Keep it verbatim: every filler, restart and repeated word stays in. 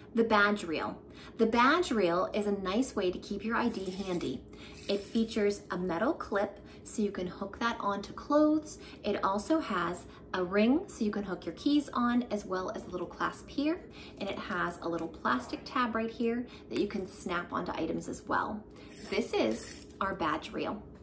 The badge reel. The badge reel is a nice way to keep your I D handy. It features a metal clip so you can hook that onto clothes. It also has a ring so you can hook your keys on, as well as a little clasp here. And it has a little plastic tab right here that you can snap onto items as well. This is our badge reel.